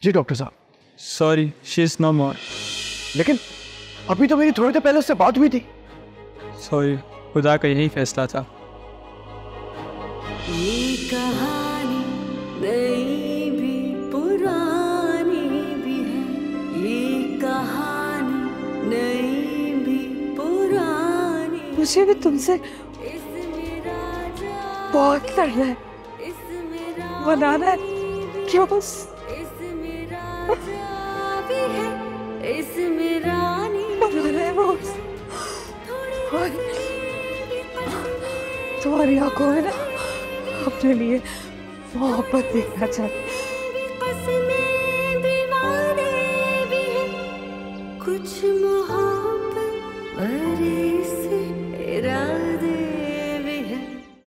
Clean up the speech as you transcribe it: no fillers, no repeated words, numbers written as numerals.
जी doctor साहब। Sorry, she is no more. लेकिन अभी तो मेरी थोड़ी देर पहले उससे बात हुई थी। सॉरी, खुदा का यही फैसला था। ये कहानी नई भी पुरानी भी है, ये कहानी नई भी पुरानी। मुझे भी तुमसे बहुत लड़ना है, बनाना है क्यों? तुम्हारी आंखों में ना अपने लिए मोहब्बत देखना चाहती।